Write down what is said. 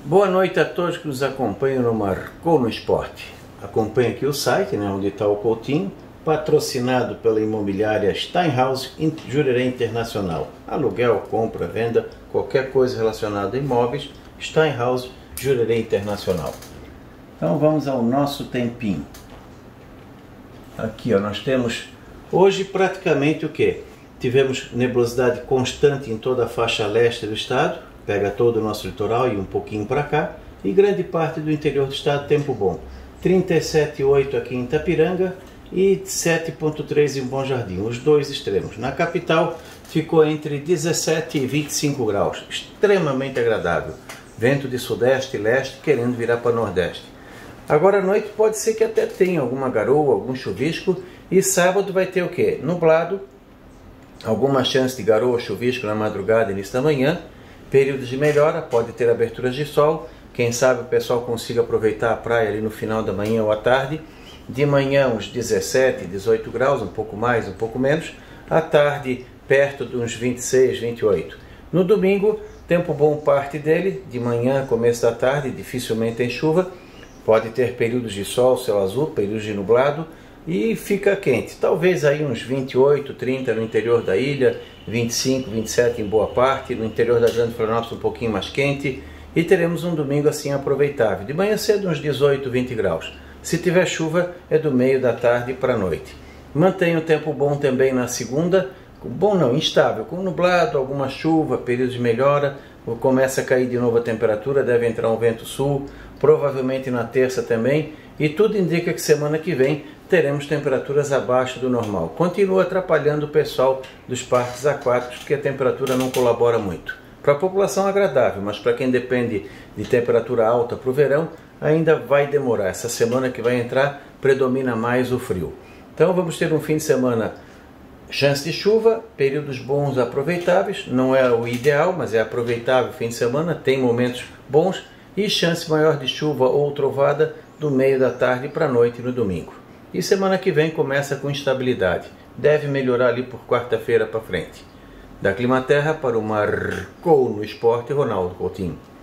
Boa noite a todos que nos acompanham no Marcou no Esporte. Acompanhe aqui o site, onde está o Coutinho, patrocinado pela imobiliária Steinhaus Jurerê Internacional. Aluguel, compra, venda, qualquer coisa relacionada a imóveis, Steinhaus Jurerê Internacional. Então vamos ao nosso tempinho. Aqui nós temos hoje praticamente o que? Tivemos nebulosidade constante em toda a faixa leste do estado, pega todo o nosso litoral e um pouquinho para cá, e grande parte do interior do estado, tempo bom. 37,8 aqui em Itapiranga e 7,3 em Bom Jardim, os dois extremos. Na capital ficou entre 17 e 25 graus, extremamente agradável. Vento de sudeste e leste querendo virar para nordeste. Agora à noite pode ser que até tenha alguma garoa, algum chuvisco, e sábado vai ter o que? Nublado, alguma chance de garoa, chuvisco na madrugada e início da manhã, períodos de melhora, pode ter aberturas de sol, quem sabe o pessoal consiga aproveitar a praia ali no final da manhã ou à tarde, de manhã uns 17, 18 graus, um pouco mais, um pouco menos, à tarde perto de uns 26, 28. No domingo, tempo bom parte dele, de manhã, começo da tarde, dificilmente tem chuva, pode ter períodos de sol, céu azul, períodos de nublado, e fica quente, talvez aí uns 28, 30 no interior da ilha, 25, 27 em boa parte, no interior da Grande Florianópolis um pouquinho mais quente, e teremos um domingo assim aproveitável, de manhã cedo uns 18, 20 graus. Se tiver chuva é do meio da tarde para a noite. Mantenha o tempo bom também na segunda, bom não, instável, com nublado, alguma chuva, períodos de melhora, começa a cair de novo a temperatura, deve entrar um vento sul, provavelmente na terça também, e tudo indica que semana que vem teremos temperaturas abaixo do normal. Continua atrapalhando o pessoal dos parques aquáticos, porque a temperatura não colabora muito. Para a população agradável, mas para quem depende de temperatura alta para o verão, ainda vai demorar. Essa semana que vai entrar, predomina mais o frio. Então vamos ter um fim de semana, chance de chuva, períodos bons aproveitáveis, não é o ideal, mas é aproveitável o fim de semana, tem momentos bons, e chance maior de chuva ou trovada do meio da tarde para a noite no domingo. E semana que vem começa com instabilidade. Deve melhorar ali por quarta-feira para frente. Da Climaterra para o Marcou no Esporte, Ronaldo Coutinho.